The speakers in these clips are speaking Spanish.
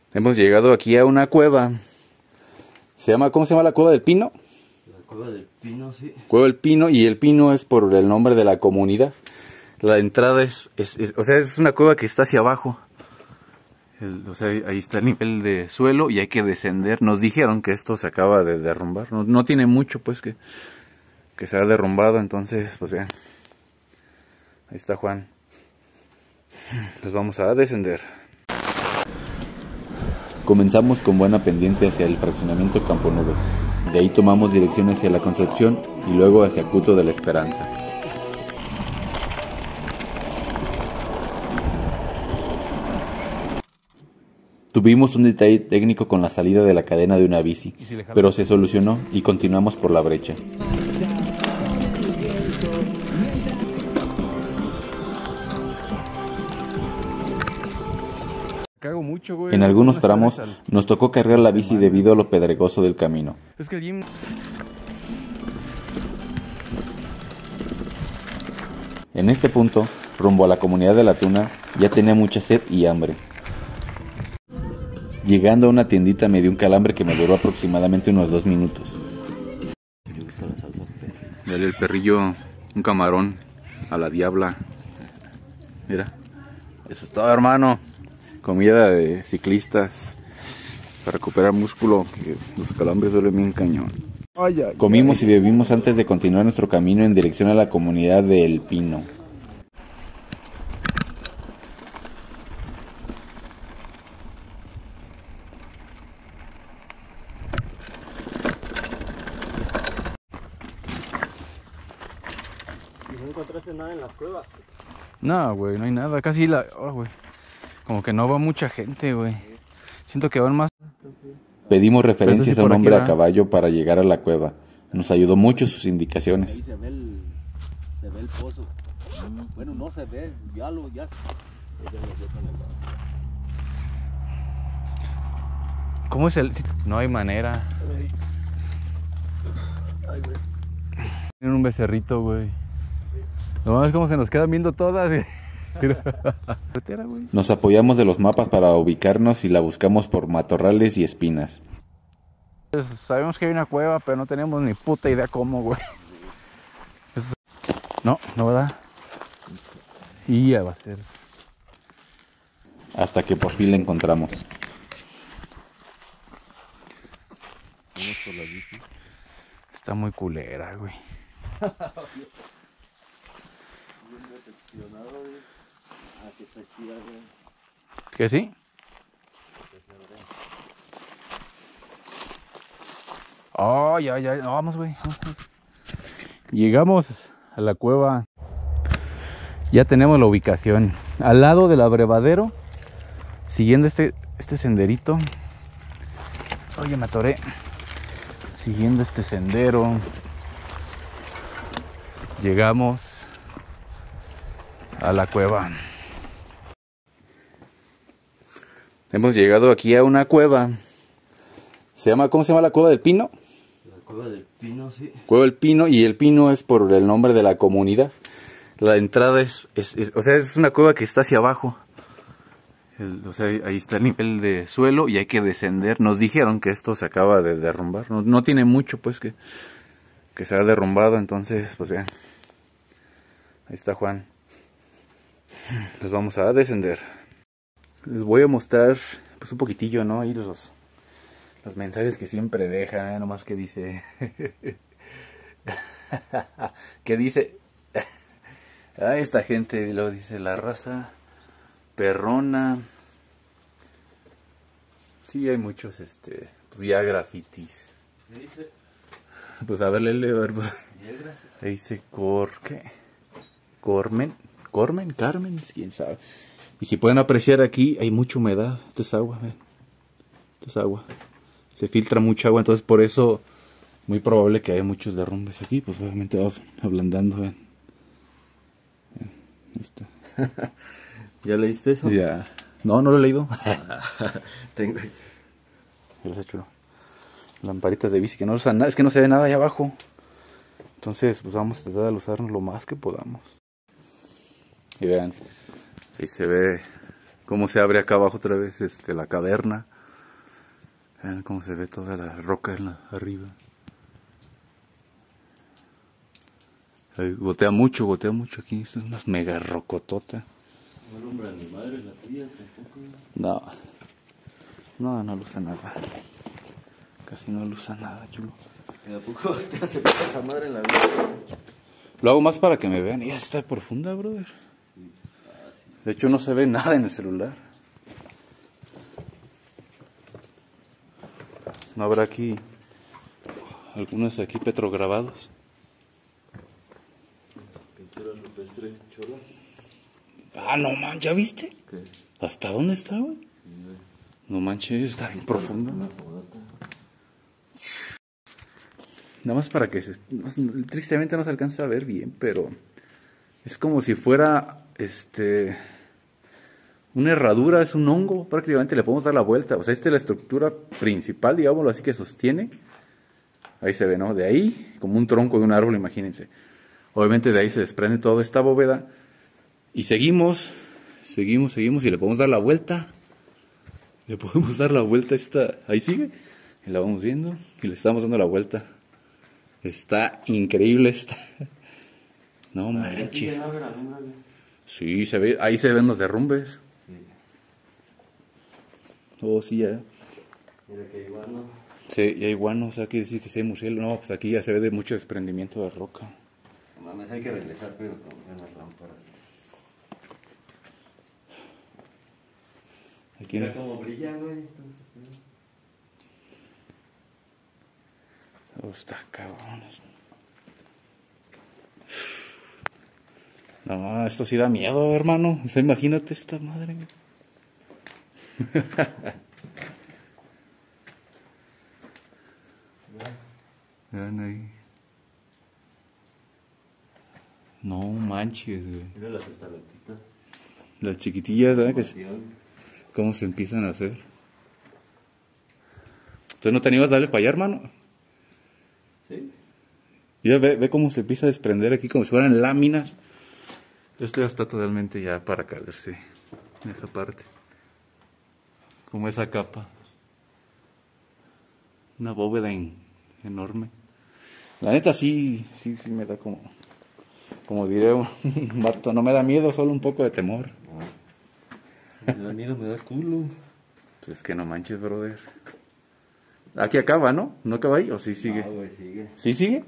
Hemos llegado aquí a una cueva. ¿Cómo se llama la cueva del Pino? La cueva del Pino, sí. Cueva del Pino, y el Pino es por el nombre de la comunidad. La entrada es una cueva que está hacia abajo. Ahí está el nivel de suelo y hay que descender. Nos dijeron que esto se acaba de derrumbar. No tiene mucho, pues, que se ha derrumbado. Entonces, pues vean. Ahí está Juan. Nos vamos a descender. Comenzamos con buena pendiente hacia el fraccionamiento Campo Nubes. De ahí tomamos dirección hacia la Concepción y luego hacia Cuto de la Esperanza. Tuvimos un detalle técnico con la salida de la cadena de una bici, pero se solucionó y continuamos por la brecha. En algunos tramos nos tocó cargar la bici debido a lo pedregoso del camino. En este punto, rumbo a la comunidad de La Tuna, ya tenía mucha sed y hambre. Llegando a una tiendita me dio un calambre que me duró aproximadamente unos 2 minutos. Dale el perrillo, un camarón a la diabla. Mira, eso es todo, hermano. Comida de ciclistas para recuperar músculo, que los calambres duelen bien cañón. Comimos y bebimos antes de continuar nuestro camino en dirección a la comunidad de El Pino. ¿Y no encontraste nada en las cuevas? No, güey, no hay nada. Casi güey. Como que no va mucha gente, güey. Siento que van más. Pedimos referencias a un hombre a caballo para llegar a la cueva. Nos ayudó mucho sus indicaciones. Ahí se ve el pozo. Bueno, no se ve, ya se... ¿Cómo es el...? No hay manera. Ay, güey. Tienen un becerrito, güey. No es como se nos quedan viendo todas. Nos apoyamos de los mapas para ubicarnos y la buscamos por matorrales y espinas. Sabemos que hay una cueva, pero no tenemos ni puta idea cómo, güey. No, ¿verdad? Y ya va a ser. Hasta que por fin la encontramos. Está muy culera, güey. ¿Que sí? Oh, ya, no, vamos, güey. Llegamos a la cueva. Ya tenemos la ubicación. Al lado del abrevadero, siguiendo este senderito. Oye, me atoré. Siguiendo este sendero, llegamos a la cueva. Hemos llegado aquí a una cueva. ¿Cómo se llama la cueva del Pino? La cueva del Pino, sí. Cueva del Pino, y el Pino es por el nombre de la comunidad. La entrada es una cueva que está hacia abajo. Ahí está el nivel de suelo y hay que descender. Nos dijeron que esto se acaba de derrumbar. No tiene mucho, pues, que se ha derrumbado. Entonces, pues vean. Ahí está Juan. Nos vamos a descender. Les voy a mostrar, pues, un poquitillo, ¿no? Ahí los mensajes que siempre dejan, ¿eh? Nomás que dice... que dice... esta gente, lo dice la raza... perrona. Sí, hay muchos, pues ya grafitis. ¿Qué dice? Pues a ver, ahí dice ¿qué? Carmen, quién sabe. Y si pueden apreciar aquí, hay mucha humedad. Esto es agua, ven. Esto es agua. Se filtra mucha agua, entonces por eso muy probable que haya muchos derrumbes aquí. Pues obviamente va ablandando, ven. Ahí está. ¿Ya leíste eso? Ya. No lo he leído. Tengo. Ya les he hecho lamparitas de bici que no usan nada. Es que no se ve nada allá abajo. Entonces, pues vamos a tratar de usarnos lo más que podamos. Y vean, ahí se ve cómo se abre acá abajo otra vez la caverna. Vean cómo se ve toda la roca arriba. Ahí, gotea mucho aquí. Esto es una mega rocotota. No alumbra ni madre la tía tampoco. No luce nada. Casi no luce nada, chulo. ¿Y a poco te hace esa madre en la vida? Lo hago más para que me vean. Ya está profunda, brother. De hecho, no se ve nada en el celular. No habrá aquí algunos aquí petrograbados. Pinturas rupestres cholas. Ah, no manches, ¿ya viste? ¿Qué? ¿Hasta dónde está, güey? No manches, está bien profundo. Nada más para que tristemente no se alcanza a ver bien, pero es como si fuera una herradura, es un hongo, prácticamente le podemos dar la vuelta. O sea, esta es la estructura principal, digámoslo así, que sostiene. Ahí se ve, ¿no? De ahí, como un tronco de un árbol, imagínense. Obviamente de ahí se desprende toda esta bóveda. Y seguimos y le podemos dar la vuelta. Le podemos dar la vuelta a esta. Ahí sigue. Y la vamos viendo y le estamos dando la vuelta. Está increíble esta. No manches. Sí, se ve, ahí se ven los derrumbes. Oh, sí, ya. Mira que hay guano. Sí, ya hay guano, o sea, quiere decir que sí hay murciélago. No, pues aquí ya se ve de mucho desprendimiento de roca. No mames, hay que regresar, pero con una lámpara. Aquí Mira cómo brilla, güey. Oh, está cabrón. No, esto sí da miedo, hermano. O sea, imagínate esta madre. Vean ahí. No manches, güey. Mira las estalactitas. Las chiquitillas, ¿verdad? ¿Cómo se empiezan a hacer? ¿Entonces no te animas a darle para allá, hermano? ¿Sí? Ya ve cómo se empieza a desprender aquí, como si fueran láminas. Esto ya está totalmente ya para caerse. En esa parte. Como esa capa. Una bóveda enorme. La neta sí me da como diré un vato, no me da miedo, solo un poco de temor. Me da miedo, me da culo. Pues es que no manches, brother. Aquí acaba, ¿no? ¿No acaba ahí o sí sigue? No, güey, sigue. ¿Sí sigue?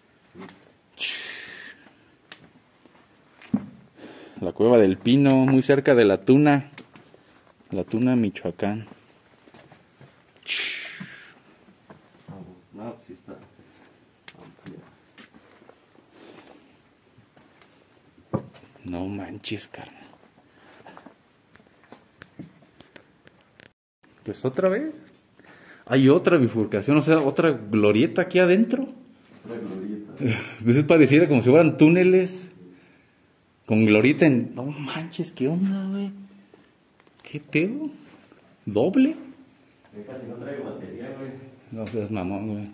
La Cueva del Pino, muy cerca de La Tuna, Michoacán. No, sí está amplia. No manches, carnal. Pues otra vez. Hay otra bifurcación, o sea, otra glorieta aquí adentro. Otra glorieta. Pues pareciera como si fueran túneles con glorieta en... No manches, ¿qué onda, güey? ¿Qué pedo? ¿Doble? Casi no traigo batería, güey. No seas mamón, güey.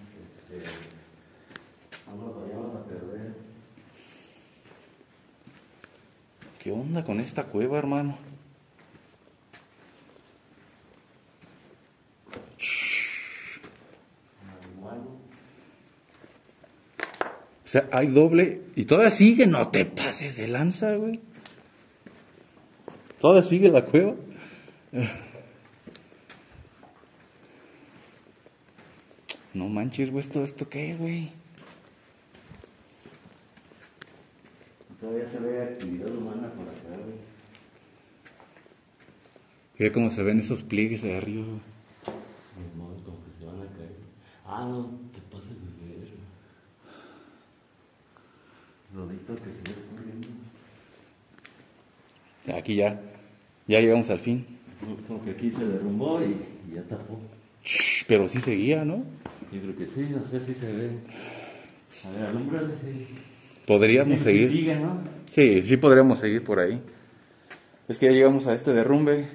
Vamos, vayamos a perder. ¿Qué onda con esta cueva, hermano? O sea, hay doble y todavía sigue, no te pases de lanza, güey. Todavía sigue la cueva. No manches, güey, ¿esto qué, güey? Todavía se ve actividad humana por acá, güey. Mira cómo se ven esos pliegues de arriba, güey. No, como que se van a caer. Ah, no, te pases de ver. Rodito que se ve escurriendo. Aquí ya llegamos al fin. Como que aquí se derrumbó y ya tapó. Pero sí seguía, ¿no? Yo creo que sí, no sé si se ve. A ver, alúmbrale, sí. Podríamos Sí, seguir. sigue, ¿no? Sí podríamos seguir por ahí. Es que ya llegamos a este derrumbe.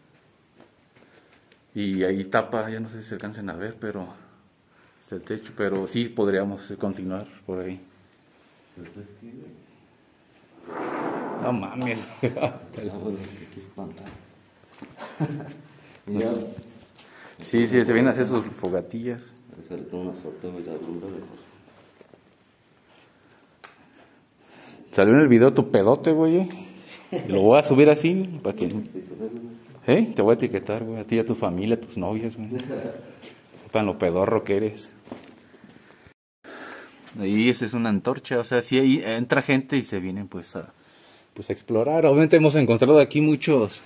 Y ahí tapa, ya no sé si se alcancen a ver, pero está el techo. Pero sí podríamos continuar por ahí. Pues es que, güey. No mames. Te la voy a que aquí espantan. Ya. Sí, sí, se vienen a hacer sus fogatillas. Ahorita le tomo una foto, güey, de alumbra de cosas. Salió en el video tu pedote, güey. Y lo voy a subir así, para que... Te voy a etiquetar, güey, a ti y a tu familia, a tus novias, güey. Para lo pedorro que eres. Ahí esa es una antorcha, o sea, si ahí entra gente y se vienen pues a explorar. Obviamente hemos encontrado aquí muchas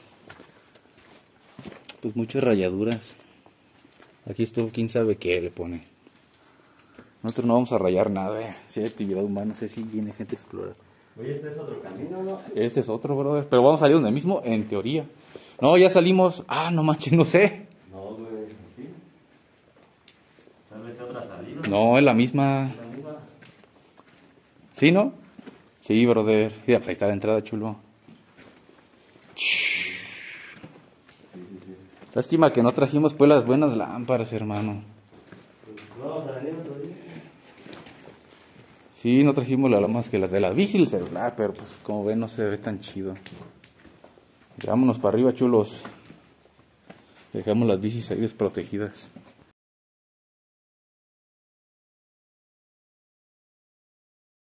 rayaduras. Aquí estuvo, quién sabe qué le pone. Nosotros no vamos a rayar nada, si hay actividad humana, no sé si viene gente a explorar. Oye, este es otro camino, ¿no? Este es otro, brother, pero vamos a salir donde mismo, en teoría. No, ya salimos, no manches, no sé. No, güey, ¿sí? Tal vez sea otra salida. No, es la misma. ¿La misma? ¿Sí, no? Sí, brother. Mira, pues ahí está la entrada, chulo. Lástima que no trajimos pues las buenas lámparas, hermano. Pues vamos a venir otro día. Sí, no trajimos las más que las de la bici y el celular, pero pues como ven no se ve tan chido. Vámonos para arriba, chulos. Dejamos las bicis ahí desprotegidas.